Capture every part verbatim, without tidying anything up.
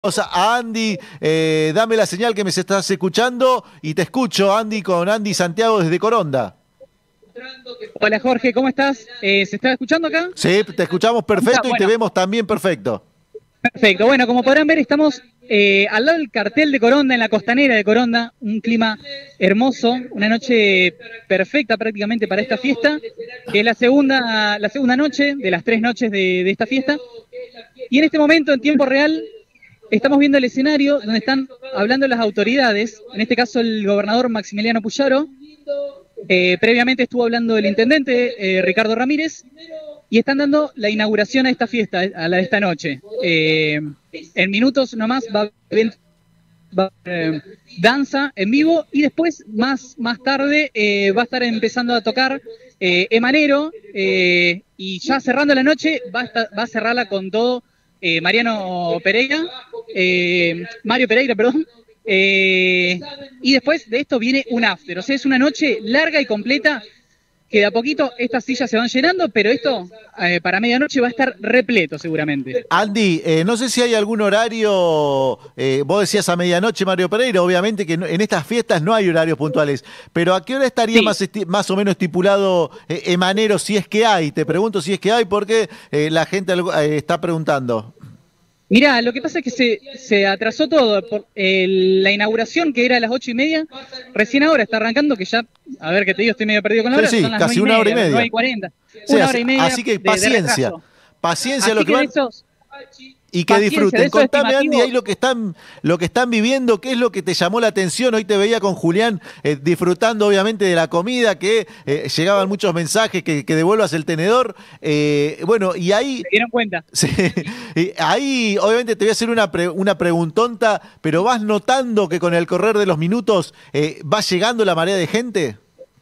A Andy, eh, dame la señal que me estás escuchando y te escucho, Andy, con Andy Santiago desde Coronda. Hola Jorge, ¿cómo estás? Eh, ¿Se está escuchando acá? Sí, te escuchamos perfecto y Bueno, te vemos también perfecto. perfecto. Bueno, como podrán ver, estamos eh, al lado del cartel de Coronda, en la costanera de Coronda, un clima hermoso, una noche perfecta prácticamente para esta fiesta, que es la segunda, la segunda noche de las tres noches de, de esta fiesta. Y en este momento, en tiempo real, estamos viendo el escenario donde están hablando las autoridades, en este caso el gobernador Maximiliano Puyaro, eh, previamente estuvo hablando el intendente eh, Ricardo Ramírez, y están dando la inauguración a esta fiesta, a la de esta noche. Eh, en minutos nomás va a haber va, eh, danza en vivo, y después, más, más tarde, eh, va a estar empezando a tocar eh, Emanero, eh, y ya cerrando la noche va a, estar, va a cerrarla con todo Eh, Mariano Pereira, eh, Mario Pereira, perdón, eh, y después de esto viene un after, o sea, es una noche larga y completa, que de a poquito estas sillas se van llenando, pero esto eh, para medianoche va a estar repleto seguramente. Andy, eh, no sé si hay algún horario, eh, vos decías a medianoche, Mario Pereira, obviamente que no, en estas fiestas no hay horarios puntuales, pero ¿a qué hora estaría Sí. más, más o menos estipulado eh, Emanero, si es que hay? Te pregunto si es que hay, porque eh, la gente eh, está preguntando. Mirá, lo que pasa es que se, se atrasó todo. Por, eh, la inauguración, que era a las ocho y media, recién ahora está arrancando, que ya, a ver que te digo, estoy medio perdido con la hora, Sí, sí, son las casi nueve una hora y media, media. nueve y cuarenta. Sí, Una así, hora y media así que de, paciencia, de paciencia así lo que que van... esos, Y que disfruten. eso Contame, Andy, estimativo. ahí lo que están, lo que están viviendo, qué es lo que te llamó la atención. Hoy te veía con Julián eh, disfrutando, obviamente, de la comida, que eh, llegaban muchos mensajes que, que devuelvas el tenedor. Eh, bueno, y ahí. ¿Se dieron cuenta? Sí, y ahí, obviamente, te voy a hacer una, pre, una preguntonta, pero ¿vas notando que con el correr de los minutos eh, va llegando la marea de gente?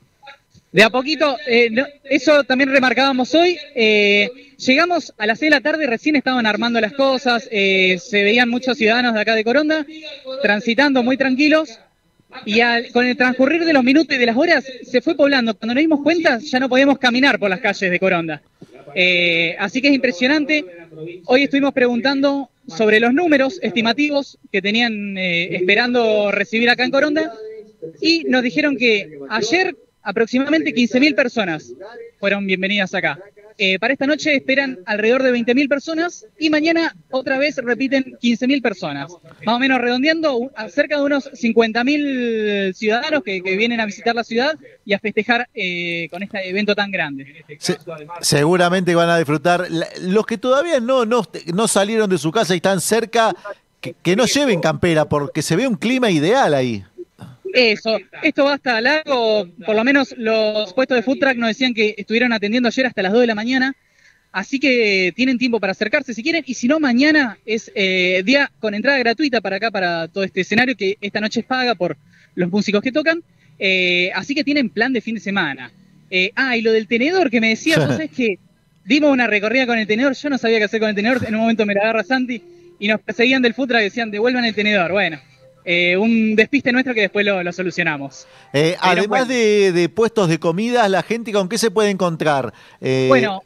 De a poquito, eh, no, eso también remarcábamos hoy. Eh, llegamos a las seis de la tarde, recién estaban armando las cosas, eh, se veían muchos ciudadanos de acá de Coronda transitando muy tranquilos, y al, con el transcurrir de los minutos y de las horas se fue poblando. Cuando nos dimos cuenta ya no podíamos caminar por las calles de Coronda. Eh, así que es impresionante. Hoy estuvimos preguntando sobre los números estimativos que tenían eh, esperando recibir acá en Coronda, y nos dijeron que ayer aproximadamente quince mil personas fueron bienvenidas acá. Eh, para esta noche esperan alrededor de veinte mil personas, y mañana otra vez repiten quince mil personas. Más o menos redondeando, cerca de unos cincuenta mil ciudadanos que, que vienen a visitar la ciudad y a festejar eh, con este evento tan grande. Se, seguramente van a disfrutar. Los que todavía no, no, no salieron de su casa y están cerca, que, que no lleven campera, porque se ve un clima ideal ahí. Eso, esto va hasta largo, por lo menos los puestos de food truck nos decían que estuvieron atendiendo ayer hasta las dos de la mañana, así que tienen tiempo para acercarse si quieren, y si no, mañana es eh, día con entrada gratuita para acá, para todo este escenario, que esta noche es paga por los músicos que tocan, eh, así que tienen plan de fin de semana. Eh, ah, y lo del tenedor que me decías, vos sabés que dimos una recorrida con el tenedor, yo no sabía qué hacer con el tenedor, en un momento me la agarra Santi, y nos perseguían del food truck y decían, devuelvan el tenedor, bueno. Eh, un despiste nuestro que después lo, lo solucionamos. Eh, además de, de puestos de comidas, la gente, ¿con qué se puede encontrar? Eh... Bueno,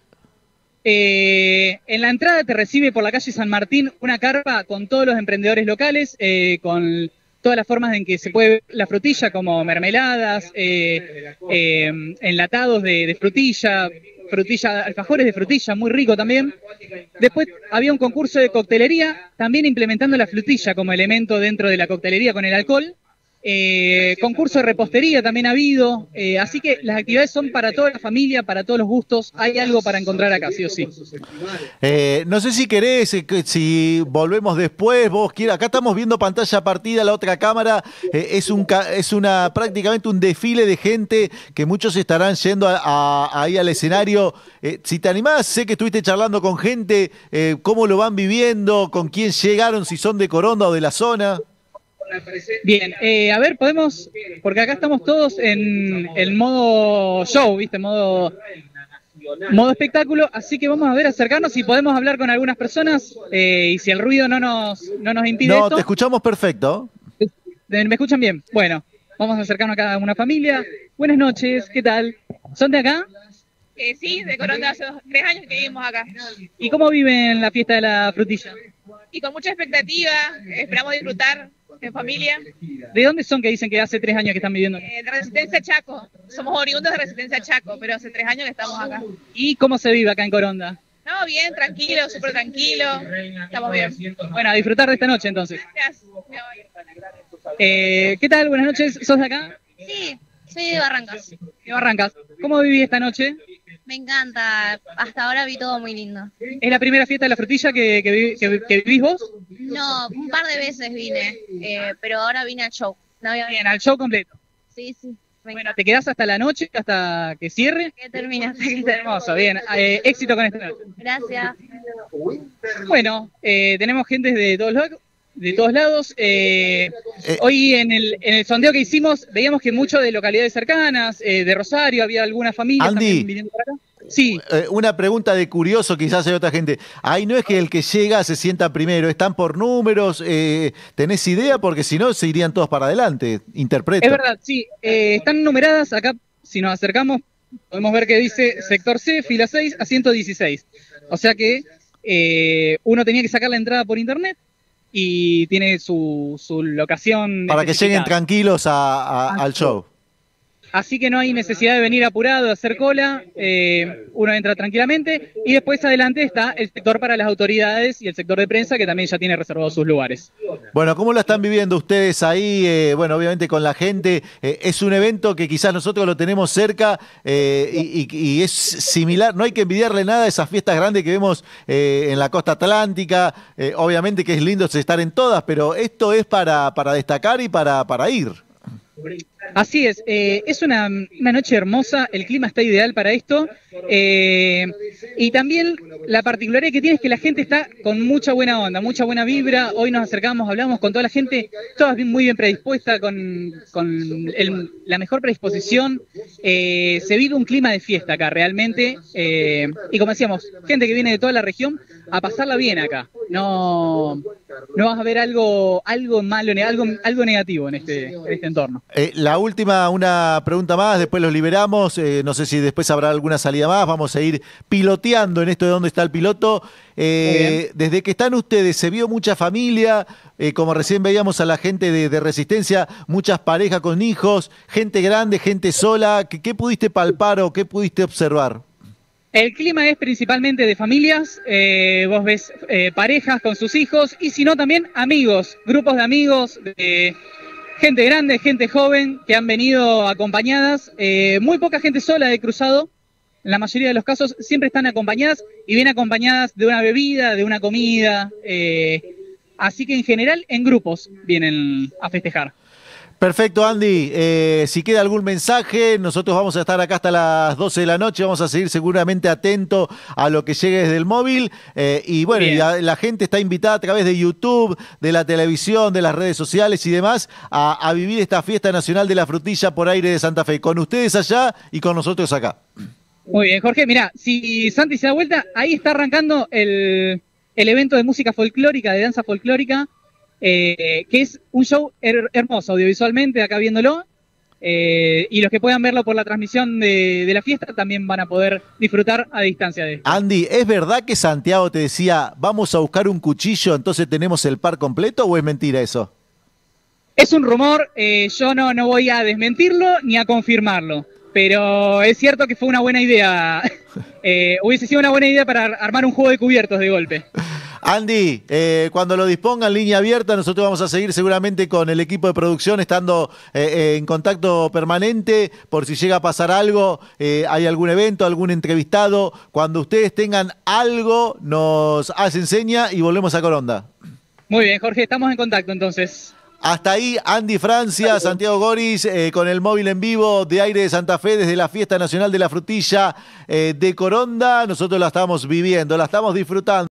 eh, en la entrada te recibe por la calle San Martín una carpa con todos los emprendedores locales, eh, con todas las formas en que se puede ver la frutilla, como mermeladas, eh, eh, enlatados de, de frutilla, frutilla, alfajores de frutilla, muy rico también. Después había un concurso de coctelería, también implementando la frutilla como elemento dentro de la coctelería con el alcohol. Eh, concurso de repostería también ha habido, eh, así que las actividades son para toda la familia, para todos los gustos. Hay algo para encontrar acá, sí o sí. Eh, no sé si querés, eh, si volvemos después, vos quieras. Acá estamos viendo pantalla partida, la otra cámara. Eh, es, un, es una prácticamente un desfile de gente que muchos estarán yendo a, a, ahí al escenario. Eh, si te animás, sé que estuviste charlando con gente, eh, cómo lo van viviendo, con quién llegaron, si son de Coronda o de la zona. Bien, eh, a ver, podemos, porque acá estamos todos en el modo show, ¿viste? Modo, modo espectáculo, así que vamos a ver, acercarnos y podemos hablar con algunas personas, eh, y si el ruido no nos, no nos impide No, esto. te escuchamos perfecto. ¿Me escuchan bien? Bueno, vamos a acercarnos acá a una familia. Buenas noches, ¿qué tal? ¿Son de acá? Eh, sí, de Coronda hace dos, tres años que vivimos acá. ¿Y cómo viven la fiesta de la frutilla? y con mucha expectativa. Esperamos disfrutar en familia. ¿De dónde son que dicen que hace tres años que están viviendo acá? Eh, de Resistencia Chaco. Somos oriundos de Resistencia Chaco, pero hace tres años que estamos acá. ¿Y cómo se vive acá en Coronda? No, bien, tranquilo, súper tranquilo. Estamos bien. Bueno, a disfrutar de esta noche entonces. Gracias. Eh, ¿Qué tal? Buenas noches. ¿Sos de acá? Sí, soy de Barrancas. De Barrancas. ¿Cómo viví esta noche? Me encanta. Hasta ahora vi todo muy lindo. ¿Es la primera fiesta de la frutilla que, que, vi- que- que vivís vos? No, un par de veces vine, eh, pero ahora vine al show. No había Bien, al show completo. Sí, sí. Me Bueno, encanta. ¿te quedás hasta la noche, hasta que cierre? Que termine, hasta que termine. Hermoso, bien. Eh, éxito con esta noche. Gracias. Bueno, eh, tenemos gente de todos lados. De todos lados. Eh, Eh. Hoy en el, en el sondeo que hicimos veíamos que mucho de localidades cercanas, eh, de Rosario, había algunas familias Andy. también viniendo para acá. Sí, Eh, una pregunta de curioso, quizás hay otra gente. Ahí no es que el que llega se sienta primero, están por números, eh, ¿tenés idea? Porque si no, se irían todos para adelante. Interpreto. es verdad, sí. Eh, están numeradas acá, si nos acercamos, podemos ver que dice sector C, fila seis, asiento dieciséis. O sea que eh, uno tenía que sacar la entrada por internet y tiene su, su locación. Para que lleguen especificada. tranquilos a- a- al show. Así que no hay necesidad de venir apurado, de hacer cola, eh, uno entra tranquilamente y después adelante está el sector para las autoridades y el sector de prensa que también ya tiene reservados sus lugares. Bueno, ¿cómo lo están viviendo ustedes ahí? Eh, bueno, obviamente con la gente. Eh, es un evento que quizás nosotros lo tenemos cerca eh, y, y- y es similar. No hay que envidiarle nada a esas fiestas grandes que vemos eh, en la costa atlántica. Eh, obviamente que es lindo estar en todas, pero esto es para, para destacar y para, para ir. Así es, eh, es una, una noche hermosa, el clima está ideal para esto eh, y también la particularidad que tiene es que la gente está con mucha buena onda, mucha buena vibra. Hoy nos acercamos, hablamos con toda la gente, todas bien- muy bien predispuesta, con, con el- la mejor predisposición. Eh, se vive un clima de fiesta acá realmente eh, y como decíamos, gente que viene de toda la región a pasarla bien acá. No, no vas a ver algo, algo malo, ne- algo, algo negativo en este, en este entorno. Eh, la última, una pregunta más, después los liberamos. Eh, no sé si después habrá alguna salida más. Vamos a ir piloteando en esto de dónde está el piloto. Eh, desde que están ustedes, ¿se vio mucha familia? Eh, como recién veíamos a la gente de, de Resistencia, muchas parejas con hijos, gente grande, gente sola. ¿Qué, qué pudiste palpar o qué pudiste observar? El clima es principalmente de familias, eh, vos ves eh, parejas con sus hijos y si no también amigos, grupos de amigos, de gente grande, gente joven que han venido acompañadas, eh, muy poca gente sola de cruzado, en la mayoría de los casos siempre están acompañadas y bien acompañadas de una bebida, de una comida, eh, así que en general en grupos vienen a festejar. Perfecto, Andy. Eh, si queda algún mensaje, nosotros vamos a estar acá hasta las doce de la noche. Vamos a seguir seguramente atento a lo que llegue desde el móvil. Eh, y bueno, y la, la gente está invitada a través de YouTube, de la televisión, de las redes sociales y demás a, a vivir esta fiesta nacional de la frutilla por aire de Santa Fe. Con ustedes allá y con nosotros acá. Muy bien, Jorge. Mirá, si Santi se da vuelta, ahí está arrancando el, el evento de música folclórica, de danza folclórica. Eh, que es un show her hermoso audiovisualmente, acá viéndolo, eh, y los que puedan verlo por la transmisión de, de la fiesta también van a poder disfrutar a distancia de esto. Andy, ¿es verdad que Santiago te decía, vamos a buscar un cuchillo, entonces tenemos el par completo o es mentira eso? Es un rumor, eh, yo no, no voy a desmentirlo ni a confirmarlo, pero es cierto que fue una buena idea, eh, hubiese sido una buena idea para armar un juego de cubiertos de golpe. Andy, eh, cuando lo dispongan, línea abierta, nosotros vamos a seguir seguramente con el equipo de producción estando eh, eh, en contacto permanente por si llega a pasar algo, eh, hay algún evento, algún entrevistado. Cuando ustedes tengan algo, nos hacen seña y volvemos a Coronda. Muy bien, Jorge, estamos en contacto entonces. Hasta ahí, Andy Francia, Santiago Goris, eh, con el móvil en vivo de Aire de Santa Fe desde la Fiesta Nacional de la Frutilla eh, de Coronda. Nosotros la estamos viviendo, la estamos disfrutando.